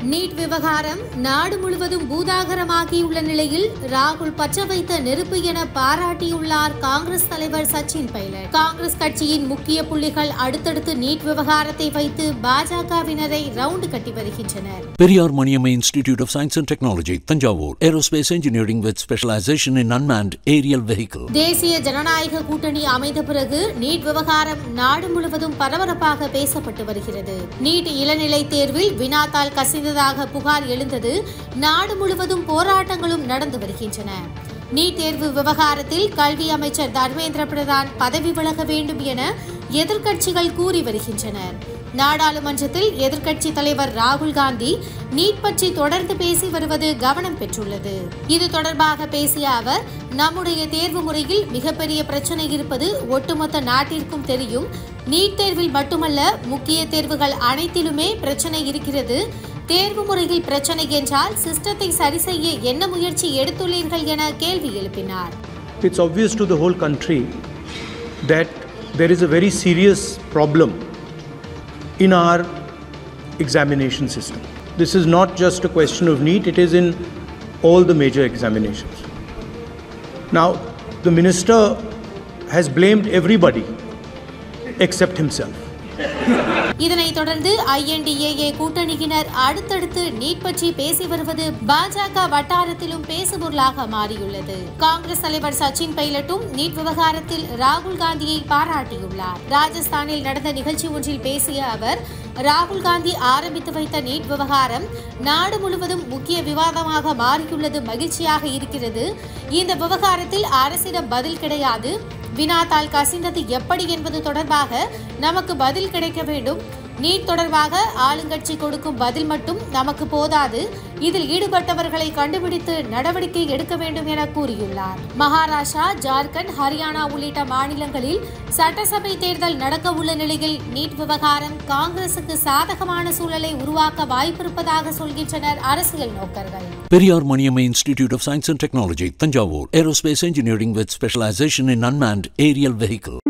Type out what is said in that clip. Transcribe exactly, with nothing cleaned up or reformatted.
NEET விவகாரம் நாடு முழுவதும் பூதாகரமாகியுள்ள நிலையில் ராகுல் பற்ற வைத்த நெருப்பு என பாராட்டியுள்ளார் காங்கிரஸ் தலைவர் சச்சின் பைலட். காங்கிரஸ் கட்சியின் முக்கிய புள்ளிகள் அடுத்தடுத்து நீட் விவகாரத்தை வைத்து பாஜகவினரை ரவுண்டு கட்டி வருகின்றனர். Periyar Maniamma Institute of Science and Technology, Tanjavur, Aerospace Engineering with specialization in unmanned aerial vehicle. தேசிய ஜனநாயக கூட்டணி அமைந்த பிறகு நீட் விவகாரம் நாடு முழுவதும் பரபரப்பாக பேசப்பட்டு வருகிறது. நீட் இளநிலை தேர்வில் வினாத்தால் கசிந்ததாக புகார் எழுந்தது. நாடு முழுவதும் போராட்டங்களும் நடந்து வருகின்றன. நீட் தேர்வு விவகாரத்தில் கல்வி அமைச்சர் தர்மேந்திர பிரதான் பதவி விலக வேண்டும் என எதிர்க்கட்சிகள் கூறி வருகின்றனர். நாடாளுமன்றத்தில் எதிர்க்கட்சி தலைவர் ராகுல் காந்தி நீட் பற்றி தொடர்ந்து பேசி வருவது கவனம் பெற்றுள்ளது. இது தொடர்பாக பேசிய அவர், நம்முடைய தேர்வு முறையில் மிகப்பெரிய பிரச்சனை இருப்பது ஒட்டுமொத்த நாட்டிற்கும் தெரியும். நீட் தேர்வில் மட்டுமல்ல, முக்கிய தேர்வுகள் அனைத்திலுமே பிரச்சனை இருக்கிறது. தேர்வு முறையில் பிரச்சனை என்றால் சிஸ்டத்தை சரி செய்ய என்ன முயற்சி எடுத்துள்ளீர்கள் என கேள்வி எழுப்பினார். It's obvious to the whole country that there is a very serious problem in our examination system. This is not just a question of NEET, it is in all the major examinations. Now, the minister has blamed everybody except himself. இதனைத் தொடர்ந்து ஐ என் D ஏ ஏ கூட்டணியினர் அடுத்தடுத்து NEET பற்றி பேசி வருவது பாஜக வட்டாரத்திலும் பேசுபொருளாக மாறியுள்ளது. காங்கிரஸ் தலைவர் சச்சின் பைலட்டும் நீட் விவகாரத்தில் ராகுல் காந்தியை பாராட்டியுள்ளார். ராஜஸ்தானில் நடந்த நிகழ்ச்சி ஒன்றில் பேசிய அவர், ராகுல் காந்தி ஆரம்பித்து வைத்த நீட் விவகாரம் நாடு முழுவதும் முக்கிய விவாதமாக மாறியுள்ளது மகிழ்ச்சியாக இருக்கிறது. இந்த விவகாரத்தில் அரசிடம் பதில் கிடையாது. வினாத்தால் கசிந்தது எப்படி என்பது தொடர்பாக நமக்கு பதில் கிடைக்க வேண்டும். நீட் தொடர்பாக ஆளுங்கட்சி கொடுக்கும் பதில் மட்டும் நமக்கு போதாது. இதில் ஈடுபட்டவர்களை கண்டுபிடித்து நடவடிக்கை எடுக்க வேண்டும் என கூறியுள்ளார். மகாராஷ்டிரா, ஜார்க்கண்ட், ஹரியானா உள்ளிட்ட மாநிலங்களில் சட்டசபை தேர்தல் நடக்க உள்ள நிலையில் நீட் விவகாரம் காங்கிரசுக்கு சாதகமான சூழலை உருவாக்க வாய்ப்பிருப்பதாக சொல்கின்றனர் அரசியல் நோக்கர்கள். Periyar Maniamma Institute of Science and Technology, Tanjavur, Aerospace Engineering with specialization in unmanned aerial vehicle.